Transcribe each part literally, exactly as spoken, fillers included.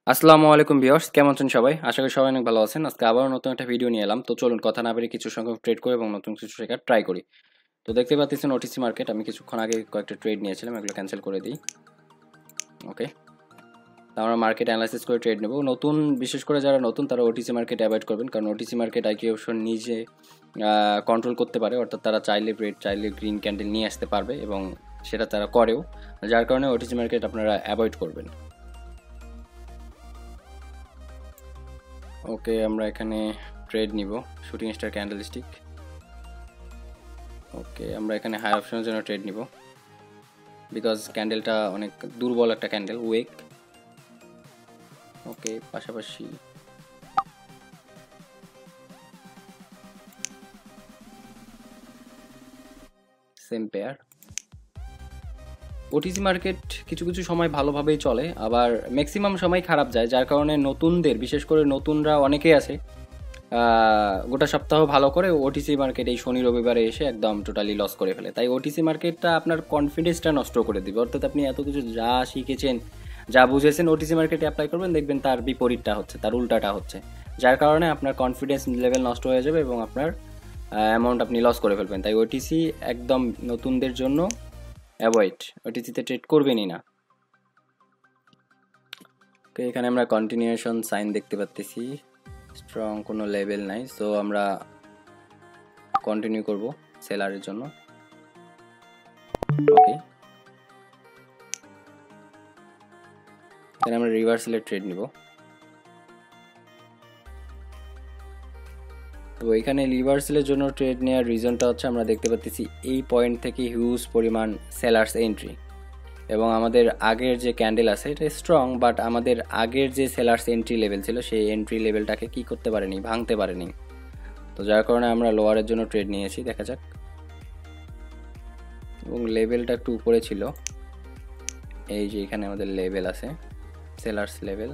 আসসালামু আলাইকুম ভিউয়ার্স, কেমন আছেন সবাই? আশা করি সবাই অনেক ভালো আছেন। আজকে আবারও নতুন একটা ভিডিও নিয়ে এলাম। তো চলুন কথা না বাড়িয়ে কিছু সংখ্যক ট্রেড করি এবং নতুন কিছু শেখার ট্রাই করি। তো দেখতে পাচ্ছেন ওটিসি মার্কেট, আমি কিছুক্ষণ আগে কয়েকটা ট্রেড নিয়েছিলাম, এগুলো ক্যান্সেল করে দিই। ওকে, তো আমরা মার্কেট অ্যানালাইসিস করে ট্রেড নেব। নতুন, বিশেষ করে যারা নতুন তারা ওটিসি মার্কেট অ্যাভয়েড করবেন, কারণ ওটিসি মার্কেট আইকিউ অপশন নিজে কন্ট্রোল করতে পারে, অর্থাৎ তারা চাইলে রেড চাইলে গ্রিন ক্যান্ডেল নিয়ে আসতে পারবে এবং সেটা তারা করেও, যার কারণে ওটিসি মার্কেট আপনারা অ্যাভয়েড করবেন। ওকে, আমরা এখানে ট্রেড নিব শুটিং স্টার ক্যান্ডেলস্টিক। ওকে, আমরা এখানে হাই অপশনের জন্য ট্রেড নিব, বিকজ ক্যান্ডেলটা অনেক দুর্বল একটা ক্যান্ডেল, উইক। ওকে, পাশাপাশি সেম পেয়ার। ওটিসি মার্কেট কিছু কিছু সময় ভালোভাবেই চলে, আবার ম্যাক্সিমাম সময় খারাপ যায়, যার কারণে নতুনদের, বিশেষ করে নতুনরা অনেকেই আছে গোটা সপ্তাহ ভালো করে ওটিসি মার্কেট এই শনি রবিবারে এসে একদম টোটালি লস করে ফেলে। তাই ওটিসি মার্কেটটা আপনার কনফিডেন্সটা নষ্ট করে দিবে, অর্থাৎ আপনি এত কিছু যা শিখেছেন, যা বুঝেছেন ওটিসি মার্কেটে অ্যাপ্লাই করবেন, দেখবেন তার বিপরীতটা হচ্ছে, তার উল্টাটা হচ্ছে, যার কারণে আপনার কনফিডেন্স লেভেল নষ্ট হয়ে যাবে এবং আপনার অ্যামাউন্ট আপনি লস করে ফেলবেন। তাই ওটিসি একদম নতুনদের জন্য অ্যাভয়েড, ওটিসিতে ট্রেড করবেনই না। তো এখানে আমরা কন্টিনিউশন সাইন দেখতে পাচ্ছি, স্ট্রং কোনো লেভেল নাই, সো আমরা কন্টিনিউ করব সেলারের জন্য। ওকে, এখানে আমরা রিভার্সালের ট্রেড নিব। তো এখানে রিভার্সালের জন্য ট্রেড নেওয়ার রিজনটা হচ্ছে, আমরা দেখতে পাচ্ছি এই পয়েন্ট থেকে হিউজ পরিমাণ সেলার্স এন্ট্রি, এবং আমাদের আগের যে ক্যান্ডেল আছে এটা স্ট্রং, বাট আমাদের আগের যে সেলার্স এন্ট্রি লেভেল ছিল সেই এন্ট্রি লেভেলটাকে কি করতে পারেনি, ভাঙতে পারেনি। তো যার কারণে আমরা লোয়ারের জন্য ট্রেড নিয়েছি, দেখা যাক। এবং লেভেলটা একটু উপরে ছিল, এই যে এখানে আমাদের লেভেল আছে, সেলার্স লেভেল।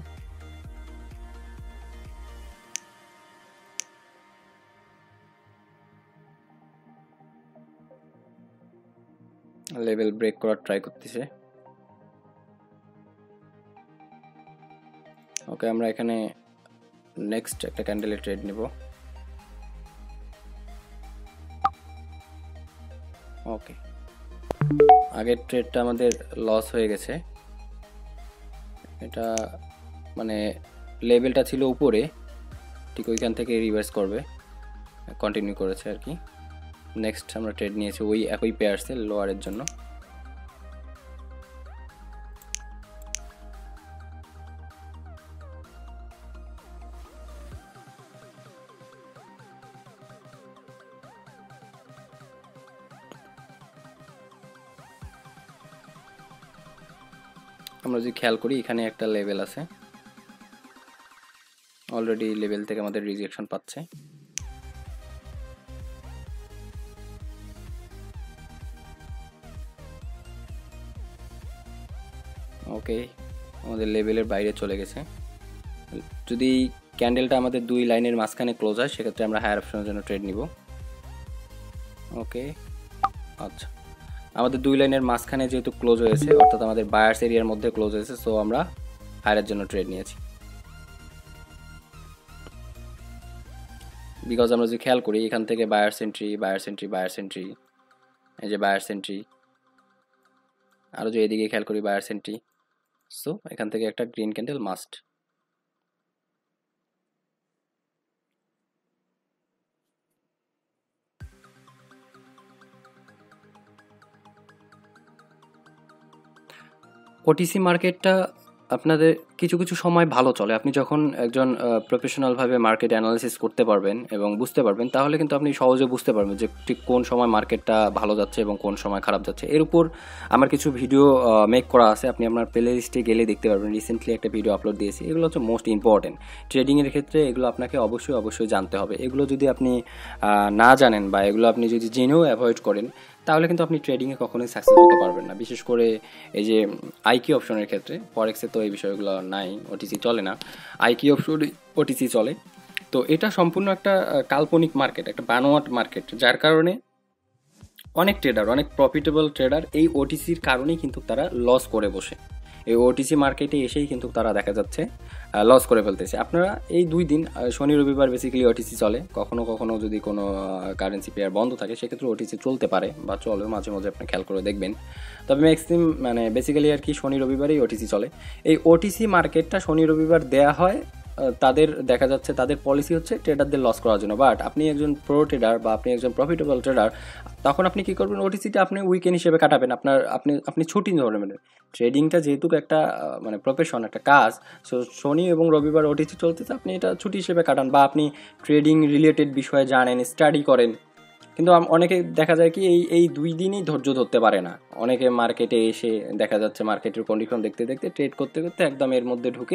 লেভেল ব্রেক করার ট্রাই করতেছে। ওকে, আমরা এখানে নেক্সট একটা ক্যান্ডেলের ট্রেড নেব। ওকে, আগের ট্রেডটা আমাদের লস হয়ে গেছে, এটা মানে লেভেলটা ছিল উপরে, ঠিক ওইখান থেকে রিভার্স করবে, কন্টিনিউ করেছে আর কি। নেক্সট আমরা ট্রেড নিয়েছি ওই একই পেয়ারসে লোয়ারের জন্য। আমরা যদি খেয়াল করি এখানে একটা লেভেল আছে, অলরেডি লেভেল থেকে আমাদের রিজেকশন পাচ্ছে। ওকে, আমাদের লেভেলের বাইরে চলে গেছে। যদি ক্যান্ডেলটা আমাদের দুই লাইনের মাঝখানে ক্লোজ হয়, সেক্ষেত্রে আমরা হায়ার অপশনের জন্য ট্রেড নিব। ওকে, আচ্ছা, আমাদের দুই লাইনের মাঝখানে যেহেতু ক্লোজ হয়েছে, অর্থাৎ আমাদের বায়ার্স এরিয়ার মধ্যে ক্লোজ হয়েছে, সো আমরা হায়ারের জন্য ট্রেড নিয়েছি। বিকজ আমরা যদি খেয়াল করি এখান থেকে buyers entry, buyers entry, buyers entry, এই যে বায়ার্স এন্ট্রি, আরও যদি এদিকে খেয়াল করি বায়ার্স এন্ট্রি, সো এখান থেকে একটা গ্রিন ক্যান্ডেল মাস্ট। ওটিসি মার্কেটটা আপনাদের কিছু কিছু সময় ভালো চলে, আপনি যখন একজন প্রফেশনালভাবে মার্কেট অ্যানালাইসিস করতে পারবেন এবং বুঝতে পারবেন, তাহলে কিন্তু আপনি সহজে বুঝতে পারবেন যে ঠিক কোন সময় মার্কেটটা ভালো যাচ্ছে এবং কোন সময় খারাপ যাচ্ছে। এর উপর আমার কিছু ভিডিও মেক করা আছে, আপনি আপনার প্লে লিস্টে গেলে দেখতে পারবেন, রিসেন্টলি একটা ভিডিও আপলোড দিয়েছি। এগুলো হচ্ছে মোস্ট ইম্পর্টেন্ট ট্রেডিংয়ের ক্ষেত্রে, এগুলো আপনাকে অবশ্যই অবশ্যই জানতে হবে। এগুলো যদি আপনি না জানেন বা এগুলো আপনি যদি জেনেও অ্যাভয়েড করেন, তাহলে কিন্তু আপনি ট্রেডিংয়ে কখনোই সাকসেস হতে পারবেন না। বিশেষ করে এই যে আইকিউ অপশনের ক্ষেত্রে, ফরেক্সে তো এই বিষয়গুলো নাই, ওটিসি চলে না, আইকিউ অপশন ওটিসি চলে। তো এটা সম্পূর্ণ একটা কাল্পনিক মার্কেট, একটা বানোয়াট মার্কেট, যার কারণে অনেক ট্রেডার, অনেক প্রফিটেবল ট্রেডার এই ওটিসির কারণেই কিন্তু তারা লস করে বসে। এই ওটিসি মার্কেটে এসেই কিন্তু তারা দেখা যাচ্ছে লস করে ফেলতেছে। আপনারা এই দুই দিন আহ, শনি রবিবার বেসিক্যালি ওটিসি চলে, কখনো কখনো যদি কোনো কারেন্সি পেয়ার বন্ধ থাকে সেক্ষেত্রে ওটিসি চলতে পারে বা চলে, মাঝে মাঝে আপনি খেয়াল করে দেখবেন। তবে ম্যাক্সিমাম মানে বেসিক্যালি আর কি শনি রবিবারই ওটিসি চলে। এই ওটিসি মার্কেটটা শনি রবিবার দেয়া হয়, আহ, তাদের দেখা যাচ্ছে তাদের পলিসি হচ্ছে ট্রেডারদের লস করার জন্য। বাট আপনি একজন প্রো ট্রেডার বা আপনি একজন প্রফিটেবল ট্রেডার, তখন আপনি কী করবেন, ওটিসিটা আপনি উইকেন্ড হিসেবে কাটাবেন। আপনার আপনি আপনি ছুটি ধরবেন। ট্রেডিংটা যেহেতু একটা আহ, মানে প্রফেশন, একটা কাজ, সো শনি এবং রবিবার ওটিসি চলতেছে, আপনি এটা ছুটি হিসেবে কাটান বা আপনি ট্রেডিং রিলেটেড বিষয়ে জানেন, স্টাডি করেন। কিন্তু আম- অনেকে দেখা যায় কি এই এই দুই দিনই ধৈর্য ধরতে পারে না। অনেকে মার্কেটে এসে দেখা যাচ্ছে মার্কেটের কন্ডিশন দেখতে দেখতে ট্রেড করতে করতে একদম এর মধ্যে ঢুকে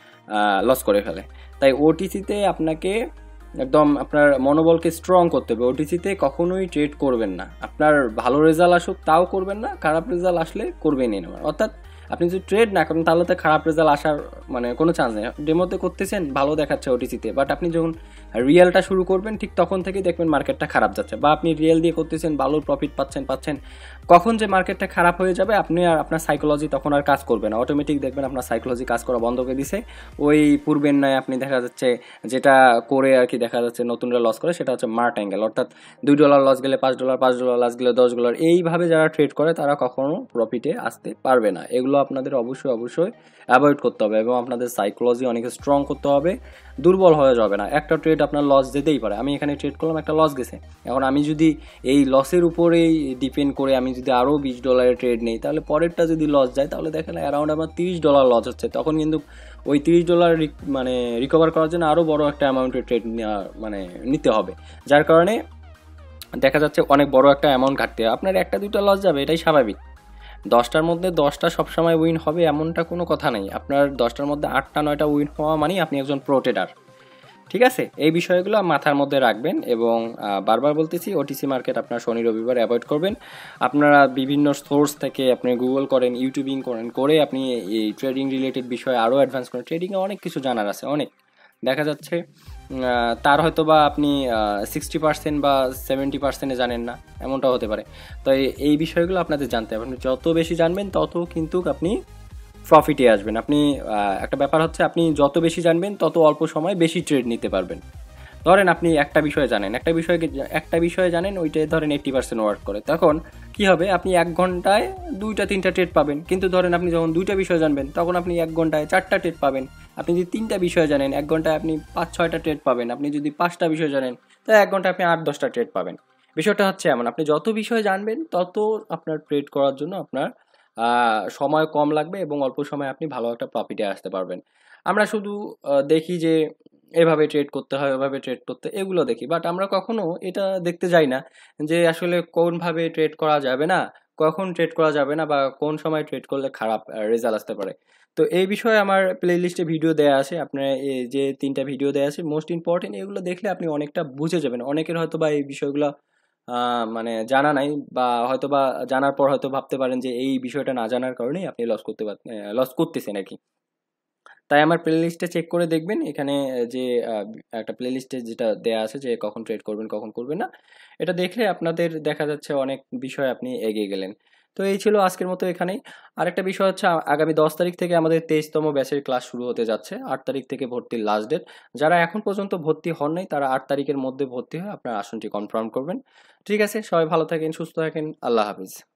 লস করে ফেলে। তাই ওটিসিতে আপনাকে একদম আপনার মনোবলকে স্ট্রং করতে হবে। ওটিসিতে কখনোই ট্রেড করবেন না, আপনার ভালো রেজাল্ট আসুক তাও করবেন না, খারাপ রেজাল্ট আসলে করবেনই না। অর্থাৎ আপনি যদি ট্রেড না করেন তাহলে তো খারাপ রেজাল্ট আসার মানে কোনো চান্স নেই। ডেমোতে করতেছেন, ভালো দেখাচ্ছে ওটিসিতে, বাট আপনি যখন রিয়েলটা শুরু করবেন ঠিক তখন থেকেই দেখবেন মার্কেটটা খারাপ যাচ্ছে। বা আপনি রিয়েল দিয়ে করতেছেন, ভালো প্রফিট পাচ্ছেন পাচ্ছেন কখন যে মার্কেটটা খারাপ হয়ে যাবে আপনি আর আপনার সাইকোলজি তখন আর কাজ করবে না, অটোমেটিক দেখবেন আপনার সাইকোলজি কাজ করা বন্ধ করে দিছে। ওই পূর্বের নয় আপনি দেখা যাচ্ছে যেটা করে আর কি দেখা যাচ্ছে নতুনরা লস করে, সেটা হচ্ছে মার্ট অ্যাঙ্গেল। অর্থাৎ দুই ডলার লস গেলে পাঁচ ডলার, পাঁচ ডলার লস গেলে দশ ডলার, এইভাবে যারা ট্রেড করে তারা কখনো প্রফিটে আসতে পারবে না। এগুলো আপনাদের অবশ্যই অবশ্যই অ্যাভয়েড করতে হবে এবং আপনাদের সাইকোলজি অনেক স্ট্রং করতে হবে, দুর্বল হয়ে যাবে না। একটা ট্রেড আপনার লস যেতেই পারে। আমি এখানে ট্রেড করলাম, একটা লস গেছে, এখন আমি যদি এই লসের উপরেই ডিপেন্ড করে আমি যদি আরও বিশ ডলারের ট্রেড নেই, তাহলে পরেরটা যদি লস যায় তাহলে দেখেন অ্যারাউন্ড আমার তিরিশ ডলার লস হচ্ছে। তখন কিন্তু ওই তিরিশ ডলার মানে রিকভার করার জন্য আরও বড় একটা অ্যামাউন্টের ট্রেড নেওয়া মানে নিতে হবে, যার কারণে দেখা যাচ্ছে অনেক বড় একটা অ্যামাউন্ট ঘাটতে হবে। আপনার একটা দুইটা লস যাবে, এটাই স্বাভাবিক। দশটার মধ্যে দশটা সবসময় উইন হবে এমনটা কোনো কথা নেই। আপনার দশটার মধ্যে আটটা নয়টা উইন হওয়া মানেই আপনি একজন প্রো ট্রেডার। ঠিক আছে, এই বিষয়গুলো মাথার মধ্যে রাখবেন এবং আহ, বারবার বলতেছি ওটিসি মার্কেট আপনার শনি রবিবার অ্যাভয়েড করবেন। আপনারা বিভিন্ন সোর্স থেকে আপনি গুগল করেন, ইউটিউবিং করেন, করে আপনি এই ট্রেডিং রিলেটেড বিষয়ে আরও অ্যাডভান্স করেন। ট্রেডিংয়ে অনেক কিছু জানার আছে, অনেক দেখা যাচ্ছে আহ, তার হয়তো বা আপনি সিক্সটি পার্সেন্ট বা সেভেন্টি পার্সেন্টে জানেন না, এমনটাও হতে পারে। তো এই- এই বিষয়গুলো আপনাদের জানতে হবে। আপনি যত বেশি জানবেন তত কিন্তু আপনি প্রফিটে আসবেন। আপনি আহ, একটা ব্যাপার হচ্ছে আপনি যত বেশি জানবেন তত অল্প সময় বেশি ট্রেড নিতে পারবেন। ধরেন আপনি একটা বিষয় জানেন, একটা বিষয়ে একটা বিষয়ে জানেন, ওইটাই ধরেন এইট্টি পার্সেন্ট ওয়ার্ক করে, তখন কি হবে, আপনি এক ঘন্টায় দুইটা তিনটা ট্রেড পাবেন। কিন্তু ধরেন আপনি যখন দুইটা বিষয় জানবেন তখন আপনি এক ঘন্টায় চারটা ট্রেড পাবেন। আপনি যদি তিনটা বিষয় জানেন এক ঘন্টায় আপনি পাঁচ ছয়টা ট্রেড পাবেন। আপনি যদি পাঁচটা বিষয় জানেন তাহলে এক ঘন্টায় আপনি আট দশটা ট্রেড পাবেন। বিষয়টা হচ্ছে এমন, আপনি যত বিষয় জানবেন তত আপনার ট্রেড করার জন্য আপনার আহ, সময় কম লাগবে এবং অল্প সময়ে আপনি ভালো একটা প্রফিটে আসতে পারবেন। আমরা শুধু আহ, দেখি যে এভাবে ট্রেড করতে হয়, ওভাবে ট্রেড করতে, এগুলো দেখি, বাট আমরা কখনো এটা দেখতে যাই না যে আসলে কোনভাবে ট্রেড করা যাবে না, কখন ট্রেড করা যাবে না, বা কোন সময় ট্রেড করলে খারাপ রেজাল্ট আসতে পারে। তো এই বিষয়ে আমার প্লে লিস্টে ভিডিও দেওয়া আছে, আপনার এই যে তিনটা ভিডিও দেওয়া আছে মোস্ট ইম্পর্টেন্ট, এগুলো দেখলে আপনি অনেকটা বুঝে যাবেন। অনেকের হয়তো বা এই বিষয়গুলো আহ, মানে জানা নাই, বা হয়তো বা জানার পর হয়তো ভাবতে পারেন যে এই বিষয়টা না জানার কারণেই আপনি লস করতে পার লস করতেছেন আর কি। তাই আমার প্লে লিস্টে চেক করে দেখবেন, এখানে যে আহ, একটা প্লে লিস্টে যেটা দেয়া আছে যে কখন ট্রেড করবেন কখন করবেন না, এটা দেখলে আপনাদের দেখা যাচ্ছে অনেক বিষয় আপনি এগিয়ে গেলেন। তো এই ছিল আজকের মতো এখানেই। আরেকটা বিষয় হচ্ছে আ- আগামী দশ তারিখ থেকে আমাদের তেইশতম ব্যাচের ক্লাস শুরু হতে যাচ্ছে। আট তারিখ থেকে ভর্তির লাস্ট ডেট। যারা এখন পর্যন্ত ভর্তি হন নাই তারা আট তারিখের মধ্যে ভর্তি হয়ে আপনার আসনটি কনফার্ম করবেন। ঠিক আছে, সবাই ভালো থাকেন, সুস্থ থাকেন, আল্লাহ হাফিজ।